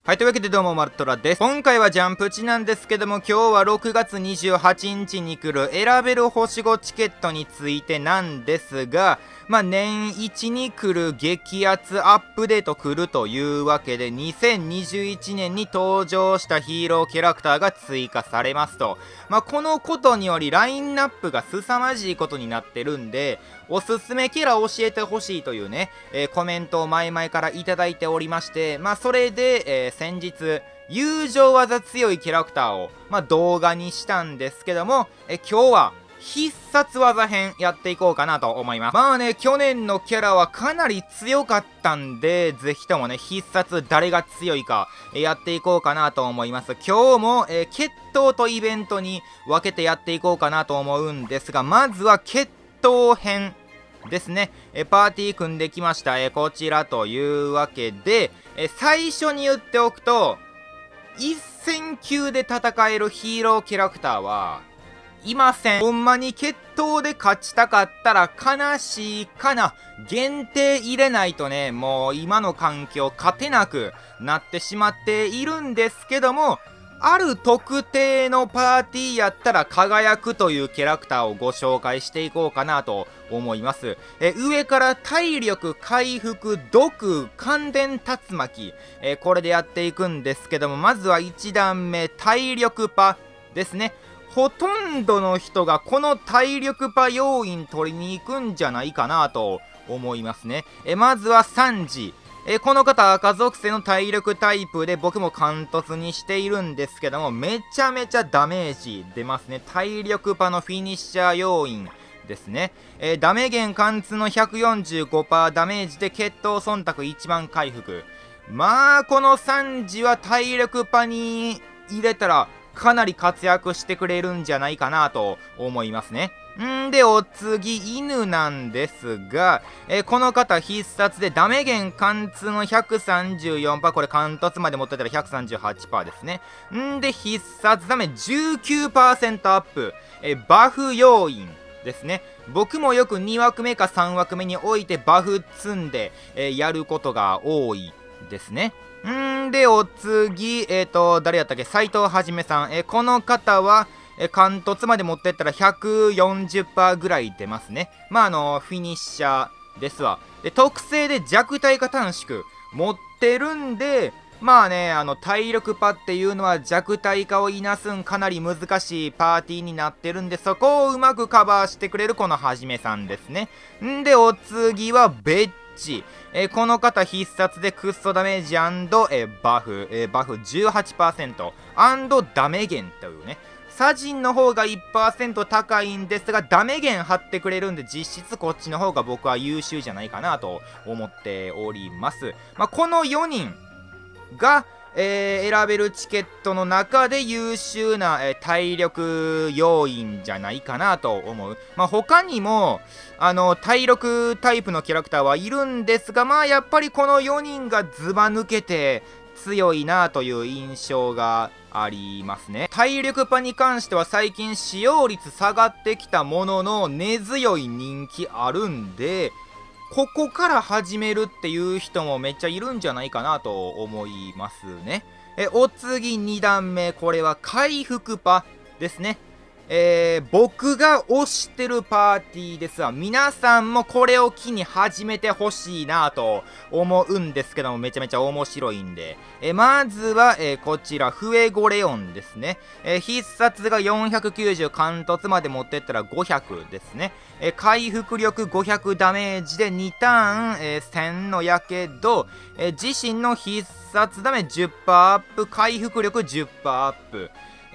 はい、というわけでどうも、マルトラです。今回はジャンプ値なんですけども、今日は6月28日に来る選べる星5チケットについてなんですが、年一に来る激アツアップデート来るというわけで、2021年に登場したヒーローキャラクターが追加されますと。このことによりラインナップが凄まじいことになってるんで、おすすめキャラ教えてほしいというね、コメントを前々からいただいておりまして、それで、先日、友情技強いキャラクターを、動画にしたんですけども、今日は必殺技編やっていこうかなと思います。去年のキャラはかなり強かったんで、ぜひともね、必殺誰が強いか、やっていこうかなと思います。今日も、決闘とイベントに分けてやっていこうかなと思うんですが、まずは決闘編ですね。パーティー組んできました。こちらというわけで、最初に言っておくと、一戦級で戦えるヒーローキャラクターはいません。ほんまに決闘で勝ちたかったら悲しいかな。限定入れないとね、もう今の環境勝てなくなってしまっているんですけども、ある特定のパーティーやったら輝くというキャラクターをご紹介していこうかなと思います。上から体力、回復、毒、感電竜巻、これでやっていくんですけども、まずは1段目、体力パですね。ほとんどの人がこの体力パ要員取りに行くんじゃないかなと思いますね。まずはサンジ。この方赤属性の体力タイプで僕も貫突にしているんですけども、めちゃめちゃダメージ出ますね。体力パのフィニッシャー要員ですね。ダメ減貫通の 145% ダメージで決闘忖度1番回復。このサンジは体力パに入れたらかなり活躍してくれるんじゃないかなと思いますね。で、お次、犬なんですが、この方必殺でダメ減貫通の 134%、これ貫突まで持ってたら 138% ですね。で、必殺ダメ 19% アップ、バフ要員ですね。僕もよく2枠目か3枠目に置いてバフ積んで、やることが多いですね。で、お次、誰やったっけ、斉藤はじめさん。この方は、貫突まで持ってったら 140% ぐらい出ますね。フィニッシャーですわ。で、特性で弱体化短縮持ってるんで、体力パっていうのは弱体化をいなすんかなり難しいパーティーになってるんで、そこをうまくカバーしてくれるこのはじめさんですね。で、お次はベッチ。この方必殺でクッソダメージ&バフ、バフ 18% & ダメ減というね。サジンの方が 1% 高いんですが、ダメ減張ってくれるんで、実質こっちの方が僕は優秀じゃないかなと思っております。この4人が、選べるチケットの中で優秀な、体力要員じゃないかなと思う。他にも、体力タイプのキャラクターはいるんですが、やっぱりこの4人がズバ抜けて強いなという印象がありますね。体力パに関しては最近使用率下がってきたものの根強い人気あるんで、ここから始めるっていう人もめっちゃいるんじゃないかなと思いますね。お次2段目、これは回復パですね。僕が推してるパーティーですわ。皆さんもこれを機に始めてほしいなと思うんですけども、めちゃめちゃ面白いんで。まずは、こちら、フエゴレオンですね。必殺が490、貫突まで持ってったら500ですね。回復力500ダメージで2ターン、1000のやけど、自身の必殺ダメ 10% アップ、回復力 10% アップ。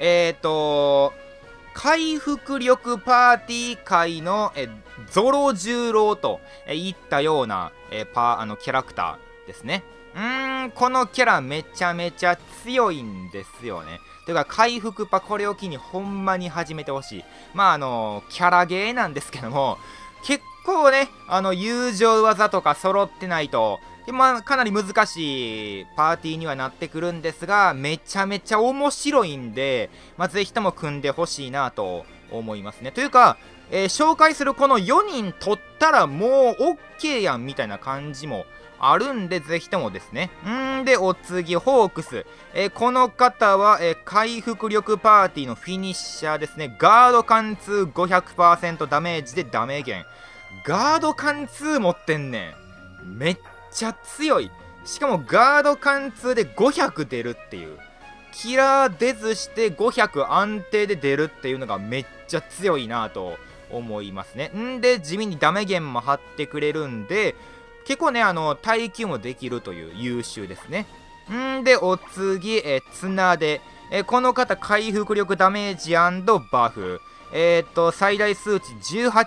回復力パーティー界のゾロ十郎といったようなキャラクターですね。このキャラめちゃめちゃ強いんですよね。というか回復パこれを機にほんまに始めてほしい。キャラゲーなんですけども、結構ね、友情技とか揃ってないと、かなり難しいパーティーにはなってくるんですが、めちゃめちゃ面白いんで、ぜひとも組んでほしいなと思いますね。というか、紹介するこの4人取ったらもう OK やんみたいな感じもあるんで、ぜひともですね。で、お次、ホークス。この方は、回復力パーティーのフィニッシャーですね。ガード貫通 500% ダメージでダメ減。ガード貫通持ってんねん。めっちゃ強い。しかもガード貫通で500出るっていう。キラー出ずして500安定で出るっていうのがめっちゃ強いなと思いますね。で、地味にダメ減も張ってくれるんで、結構ね、耐久もできるという優秀ですね。で、お次、綱で。この方、回復力ダメージ&バフ。最大数値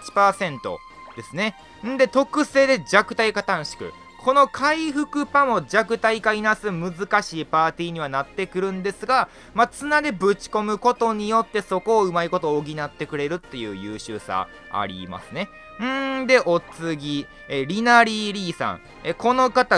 18% ですね。で、特性で弱体化短縮。この回復パも弱体化いなす難しいパーティーにはなってくるんですが、綱でぶち込むことによってそこをうまいこと補ってくれるっていう優秀さありますね。で、お次、リナリー・リーさん。この方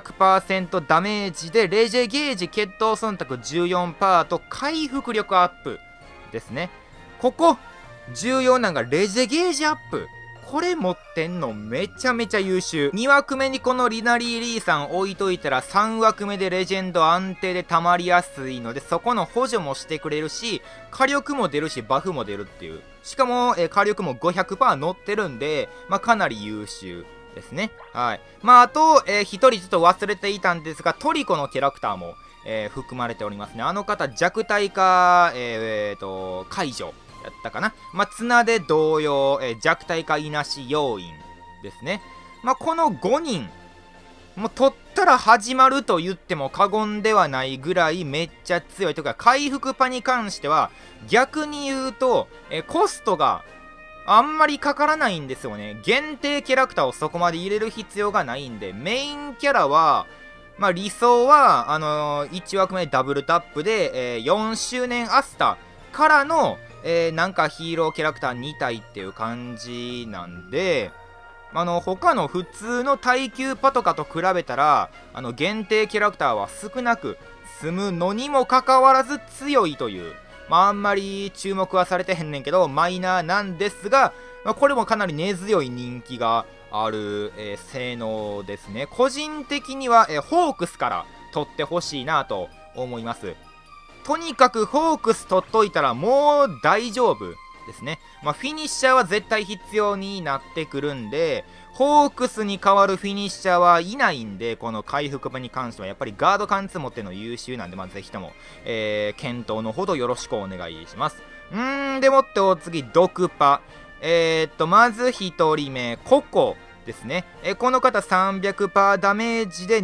500% ダメージで、レジェゲージ決闘忖度 14% と回復力アップですね。ここ、重要なのがレジェゲージアップ。これ持ってんのめちゃめちゃ優秀。2枠目にこのリナリー・リーさん置いといたら3枠目でレジェンド安定で溜まりやすいので、そこの補助もしてくれるし、火力も出るし、バフも出るっていう。しかも、火力も 500% 乗ってるんで、かなり優秀ですね。はい。あと、一人ちょっと忘れていたんですが、トリコのキャラクターも、含まれておりますね。あの方、弱体化、解除。やったかな。綱で同様、弱体化いなし要因ですね。この5人、もう取ったら始まると言っても過言ではないぐらいめっちゃ強いというか、回復パに関しては逆に言うと、コストがあんまりかからないんですよね。限定キャラクターをそこまで入れる必要がないんで、メインキャラは理想は1枠目ダブルタップで、4周年アスタからのなんかヒーローキャラクター2体っていう感じなんで、他の普通の耐久パとかと比べたら、限定キャラクターは少なく済むのにもかかわらず強いという、あんまり注目はされてへんねんけど、マイナーなんですが、これもかなり根強い人気がある、性能ですね。個人的には、ホークスから取ってほしいなと思います。とにかくホークス取っといたらもう大丈夫ですね。フィニッシャーは絶対必要になってくるんで、ホークスに代わるフィニッシャーはいないんで、この回復場に関してはやっぱりガード貫通持っての優秀なんで、ぜひとも、検討のほどよろしくお願いします。でもってお次、毒パ。まず1人目、ココ。ですね。この方300% ダメージで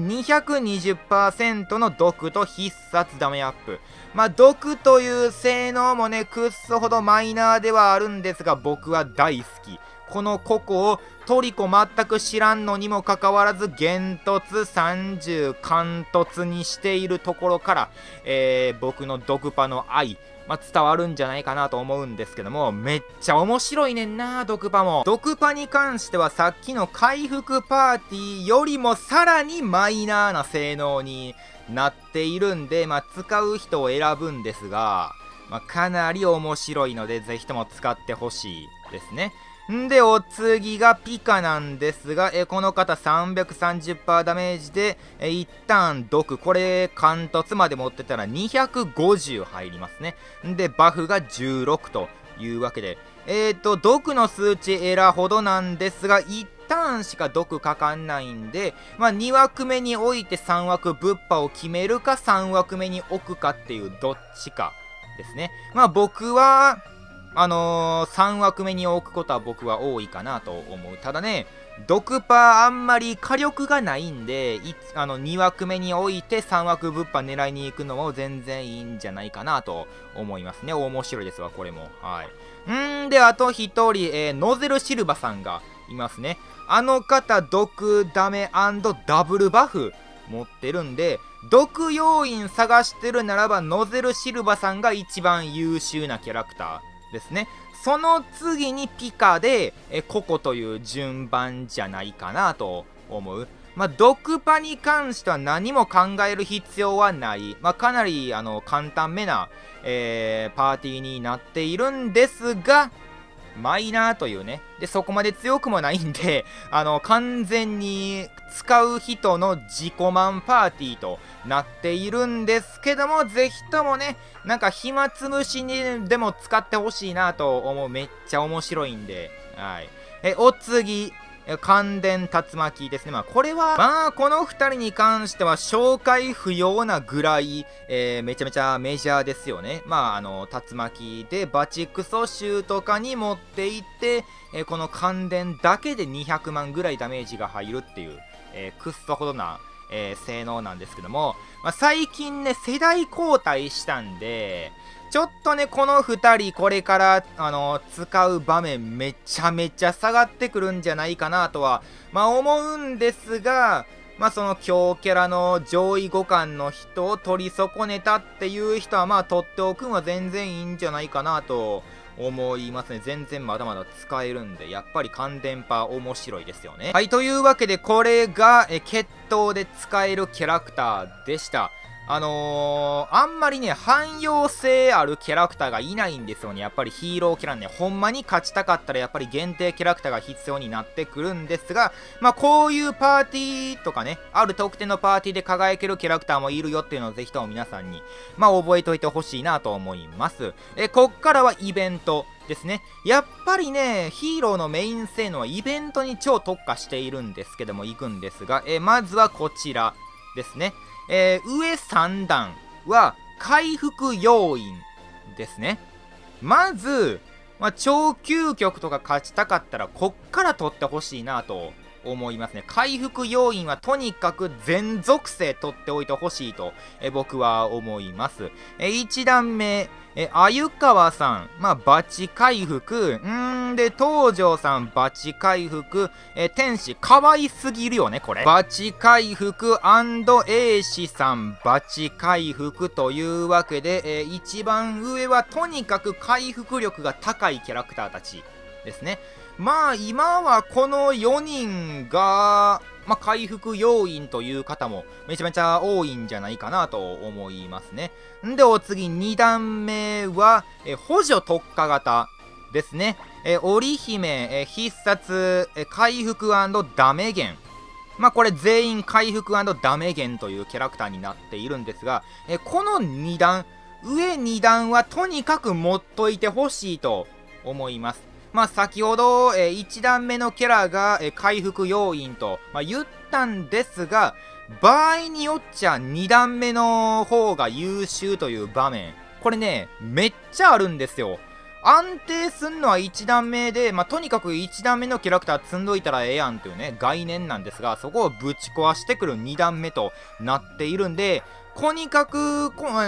220% の毒と必殺ダメアップ。毒という性能もね、くっそほどマイナーではあるんですが、僕は大好き。このココをトリコ全く知らんのにもかかわらず、幻突30貫突にしているところから、僕の毒パの愛、伝わるんじゃないかなと思うんですけども、めっちゃ面白いねんな、毒パも。毒パに関してはさっきの回復パーティーよりもさらにマイナーな性能になっているんで、使う人を選ぶんですが、かなり面白いので、ぜひとも使ってほしいですね。で、お次がピカなんですが、この方330% ダメージで、一旦毒、これ、貫突まで持ってたら250入りますね。で、バフが16というわけで、毒の数値エラほどなんですが、一旦しか毒かかんないんで、2枠目に置いて3枠ぶっぱを決めるか、3枠目に置くかっていうどっちかですね。僕は、3枠目に置くことは僕は多いかなと思う。ただね、毒パあんまり火力がないんで、2枠目に置いて3枠ぶっぱ狙いに行くのも全然いいんじゃないかなと思いますね。面白いですわ、これも。はい。で、あと1人、ノゼルシルバさんがいますね。あの方、毒ダメ&ダブルバフ持ってるんで、毒要因探してるならば、ノゼルシルバさんが一番優秀なキャラクターですね。その次にピカでココという順番じゃないかなと思う。毒パに関しては何も考える必要はない。かなり簡単めな、パーティーになっているんですが、 マイナーというね。で、そこまで強くもないんで、完全に使う人の自己満パーティーとなっているんですけども、ぜひともね、なんか暇つぶしにでも使ってほしいなと思う。めっちゃ面白いんで。はい。お次。感電竜巻ですね。まあ、これは、まあ、この2人に関しては紹介不要なぐらい、めちゃめちゃメジャーですよね。まあ、竜巻でバチクソ州とかに持っていって、この感電だけで200万ぐらいダメージが入るっていう、くっそほどな、性能なんですけども、まあ、最近ね、世代交代したんで、ちょっとね、この2人、これから、使う場面、めちゃめちゃ下がってくるんじゃないかなとは、まあ思うんですが、まあその強キャラの上位互換の人を取り損ねたっていう人は、まあ取っておくんは全然いいんじゃないかなと思いますね。全然まだまだ使えるんで、やっぱり感電波面白いですよね。はい、というわけで、これが、決闘で使えるキャラクターでした。あんまりね、汎用性あるキャラクターがいないんですよね。やっぱりヒーローキャラね、ほんまに勝ちたかったらやっぱり限定キャラクターが必要になってくるんですが、まあこういうパーティーとかね、ある特定のパーティーで輝けるキャラクターもいるよっていうのをぜひとも皆さんに、まあ覚えておいてほしいなと思います。こっからはイベントですね。やっぱりね、ヒーローのメイン性能はイベントに超特化しているんですけども、行くんですが、まずはこちらですね。上3段は回復要因ですね。まず、まあ、超究極とか勝ちたかったらこっから取ってほしいなと思いますね。回復要因はとにかく全属性取っておいてほしいと僕は思います。1段目、鮎川さん、まあ、バチ回復。で、東條さん、バチ回復。天使、可愛すぎるよね、これ。バチ回復英子さん、バチ回復というわけで、一番上はとにかく回復力が高いキャラクターたちですね。まあ、今はこの4人が、まあ、回復要因という方もめちゃめちゃ多いんじゃないかなと思いますね。んで、お次2段目は、補助特化型ですね。織姫、必殺、回復&ダメ減。まあこれ全員回復&ダメ減というキャラクターになっているんですが、この2段、上2段はとにかく持っといてほしいと思います。まあ先ほど、1段目のキャラが、回復要因と、まあ、言ったんですが、場合によっちゃ2段目の方が優秀という場面、これね、めっちゃあるんですよ。安定すんのは1段目で、まあ、とにかく1段目のキャラクター積んどいたらええやんというね、概念なんですが、そこをぶち壊してくる2段目となっているんで、とにかくこの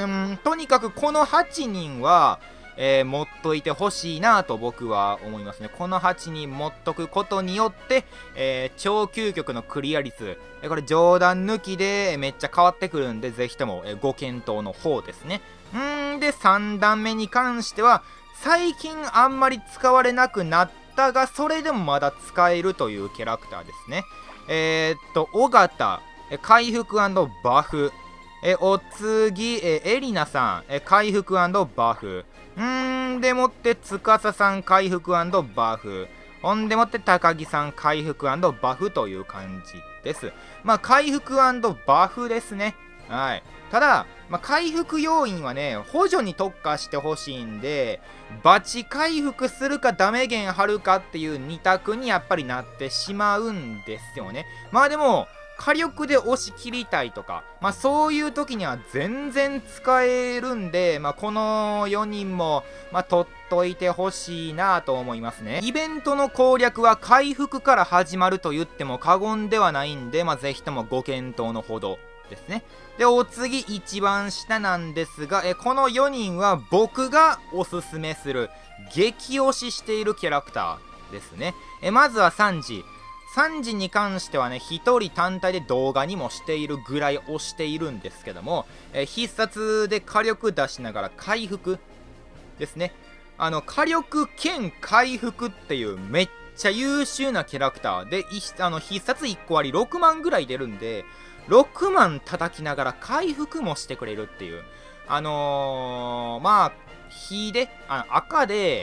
8人は、持っといてほしいなと僕は思いますね。この8人持っとくことによって、超究極のクリア率、これ冗談抜きでめっちゃ変わってくるんで、ぜひとも、ご検討の方ですね。で、3段目に関しては、最近あんまり使われなくなったが、それでもまだ使えるというキャラクターですね。尾形、回復&バフ。お次、エリナさん、回復&バフ。でもって、司さん、回復&バフ。ほんでもって、高木さん、回復&バフという感じです。まあ、回復&バフですね。はい。ただ、まあ、回復要因はね、補助に特化してほしいんで、バチ回復するかダメ減張るかっていう2択にやっぱりなってしまうんですよね。まあでも、火力で押し切りたいとか、まあそういう時には全然使えるんで、まあこの4人も、まあ取っといてほしいなと思いますね。イベントの攻略は回復から始まると言っても過言ではないんで、まあぜひともご検討のほどですね。で、お次一番下なんですが、この4人は僕がおすすめする激推ししているキャラクターですね。まずはサンジ。サンジに関してはね、一人単体で動画にもしているぐらい推しているんですけども、必殺で火力出しながら回復ですね。火力兼回復っていうめっちゃ優秀なキャラクターで、必殺1個割り6万ぐらい出るんで、6万叩きながら回復もしてくれるっていう。まあ、火で、赤で、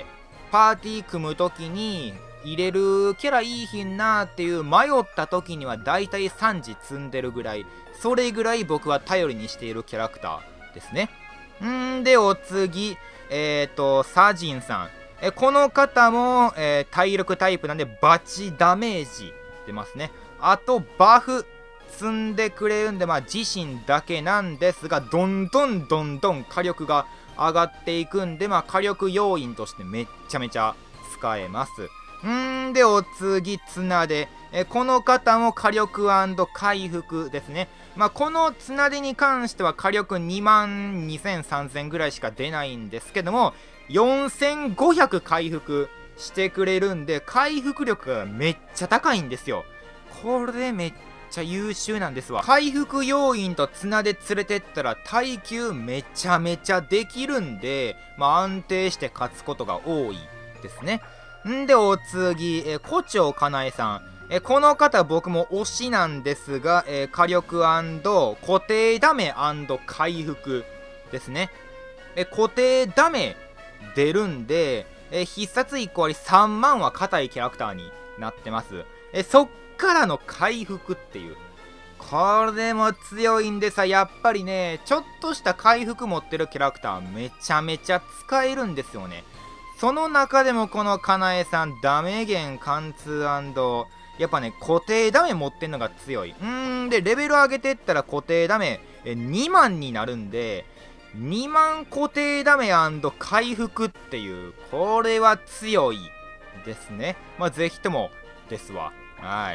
パーティー組むときに入れるキャラいいひんなーっていう迷ったときにはだいたい3時積んでるぐらい、それぐらい僕は頼りにしているキャラクターですね。でお次サジンさん、この方も、体力タイプなんでバチダメージ出ますね。あとバフ積んでくれるんで、自身だけなんですが、どんどん火力が上がっていくんで、火力要因としてめっちゃめちゃ使えます。でお次綱手、この方も火力&回復ですね。この綱手に関しては火力2万2000、3000ぐらいしか出ないんですけども、4500回復してくれるんで、回復力がめっちゃ高いんですよ。これめっちゃ優秀なんですわ。回復要因と綱で連れてったら耐久めちゃめちゃできるんで、安定して勝つことが多いですね。でお次、胡蝶かなえさん、この方僕も推しなんですが、火力&固定ダメ&回復ですね。固定ダメ出るんで、必殺1個割り3万は硬いキャラクターになってます。そっからの回復っていう、これも強いんでさ、やっぱりね、ちょっとした回復持ってるキャラクターめちゃめちゃ使えるんですよね。その中でもこのかなえさん、ダメ減貫通&やっぱね、固定ダメ持ってんのが強い。で、レベル上げてったら固定ダメ2万になるんで、2万固定ダメ&回復っていう、これは強いですね。ぜひともですわ。はい。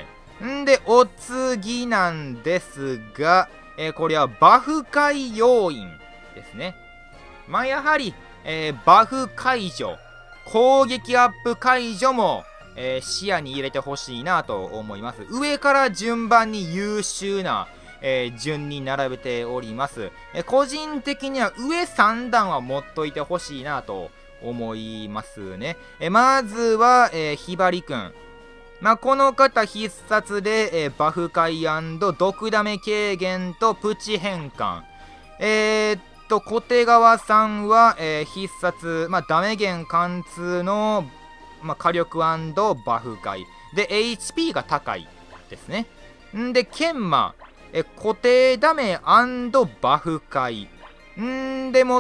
で、お次なんですが、これはバフ解要因ですね。やはり、バフ解除、攻撃アップ解除も、視野に入れてほしいなと思います。上から順番に優秀な、順に並べております。個人的には上3段は持っといてほしいなと思いますね。まずは、ひばりくん。この方必殺で、バフ解&毒ダメ軽減とプチ変換。小手川さんは、必殺、ダメ減貫通の、火力&バフ解。で、HP が高いですね。で、研磨。固定ダメ&バフ解。でもって、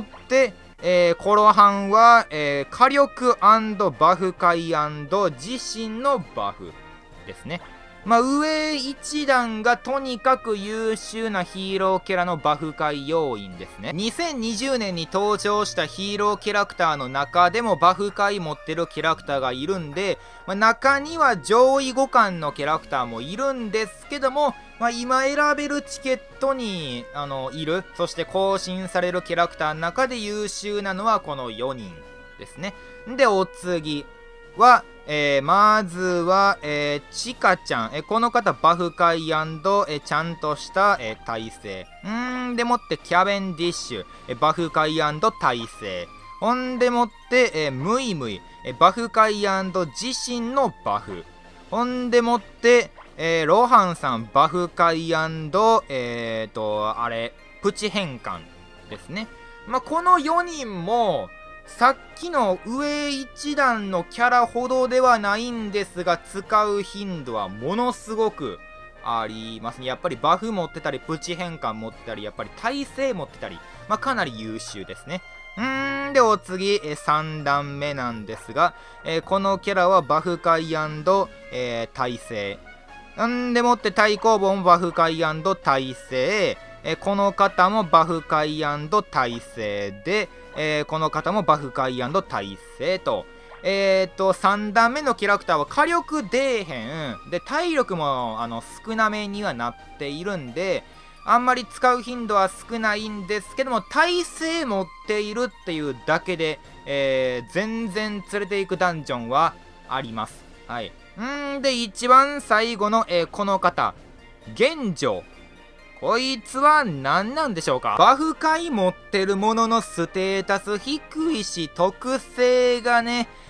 コロハンは、火力&バフ解&自身のバフですね。上1段がとにかく優秀なヒーローキャラのバフ解要因ですね。2020年に登場したヒーローキャラクターの中でもバフ解持ってるキャラクターがいるんで、中には上位互換のキャラクターもいるんですけども、今選べるチケットにいる、そして更新されるキャラクターの中で優秀なのはこの4人ですね。で、お次は、まずは、ちかちゃん。この方、バフ解&ちゃんとした、耐性。でもって、キャベンディッシュ。バフ解&耐性。ほんでもって、ムイムイ。バフ解&自身のバフ。ほんでもって、ロハンさん、バフ解&プチ変換ですね。この4人も、さっきの上1段のキャラほどではないんですが、使う頻度はものすごくありますね。やっぱりバフ持ってたり、プチ変換持ってたり、やっぱり耐性持ってたり、かなり優秀ですね。で、お次、3段目なんですが、このキャラはバフ解&耐性。でもって対抗棒もバフ解&耐性。この方もバフ解&耐性で、この方もバフ解&耐性と。3段目のキャラクターは火力出えへん。で、体力も少なめにはなっているんで、あんまり使う頻度は少ないんですけども、耐性持っているっていうだけで、全然連れていくダンジョンはあります。はい。で、一番最後の、この方、現状。こいつは何なんでしょうか。バフ解持ってるもののステータス低いし、特性がね、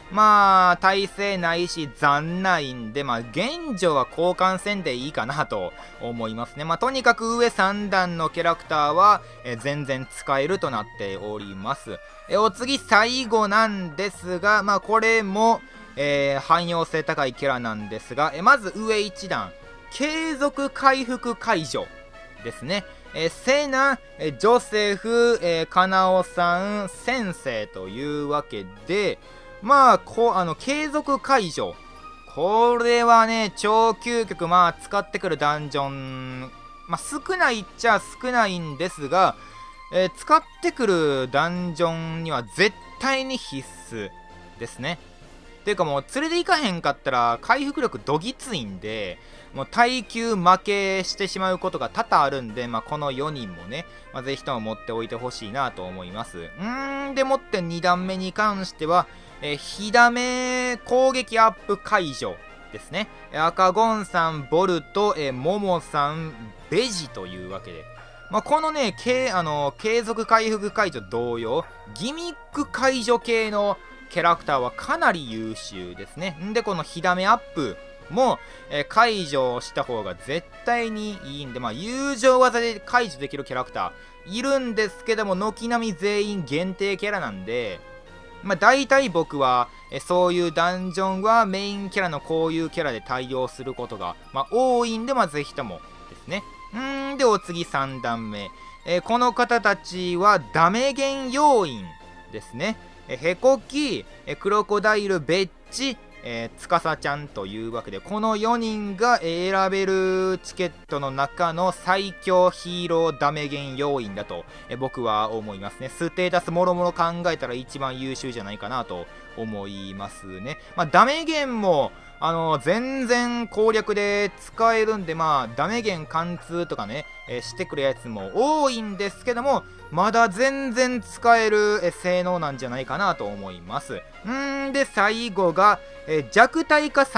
まあ、耐性ないし残ないんで、まあ、現状は交換戦でいいかなと思いますね。まあ、とにかく上3段のキャラクターは、全然使えるとなっております。お次、最後なんですが、まあ、これも、汎用性高いキャラなんですが、まず上1段、継続回復解除ですね。セナ、ジョセフ、カナオさん、先生というわけで、まあ、継続解除。これはね、超究極、まあ、使ってくるダンジョン、まあ、少ないっちゃ少ないんですが、使ってくるダンジョンには絶対に必須ですね。ていうかもう、連れて行かへんかったら、回復力どぎついんで、もう耐久負けしてしまうことが多々あるんで、まあ、この4人もね、まあ、ぜひとも持っておいてほしいなと思います。でもって2段目に関しては、火ダメ攻撃アップ解除ですね。赤ゴンさん、ボルト、モモさん、ベジというわけで。まあ、このね、継続回復解除同様、ギミック解除系のキャラクターはかなり優秀ですね。んで、この火ダメアップも、解除した方が絶対にいいんで、まあ、友情技で解除できるキャラクターいるんですけども、軒並み全員限定キャラなんで、まあ、大体僕は、そういうダンジョンはメインキャラのこういうキャラで対応することが、まあ、多いんで、まあ、ぜひともですね。で、お次3段目。この方たちはダメゲン要員ですね。ヘコキ、クロコダイル、ベッチ、つかさちゃんというわけで、この4人が選べるチケットの中の最強ヒーローダメゲン要員だと僕は思いますね。ステータスもろもろ考えたら一番優秀じゃないかなと思いますね。まあ、ダメゲンも全然攻略で使えるんで、まあ、ダメゲン貫通とかね、してくるやつも多いんですけども、まだ全然使える、性能なんじゃないかなと思います。で、最後が、弱体化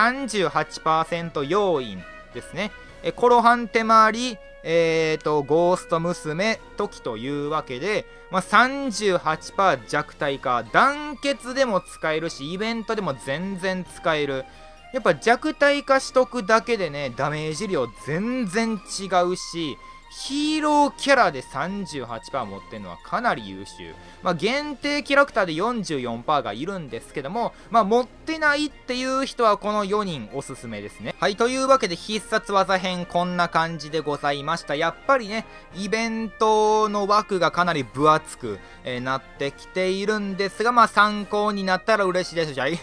38% 要因ですね。コロハン手回り、ゴースト娘、トキというわけで、まあ、38% 弱体化、団結でも使えるし、イベントでも全然使える。やっぱ弱体化しとくだけでね、ダメージ量全然違うし、ヒーローキャラで 38% 持ってるのはかなり優秀。まあ、限定キャラクターで 44% がいるんですけども、まあ、持ってないっていう人はこの4人おすすめですね。はい、というわけで必殺技編こんな感じでございました。やっぱりね、イベントの枠がかなり分厚く、なってきているんですが、まあ、参考になったら嬉しいです。じゃあ、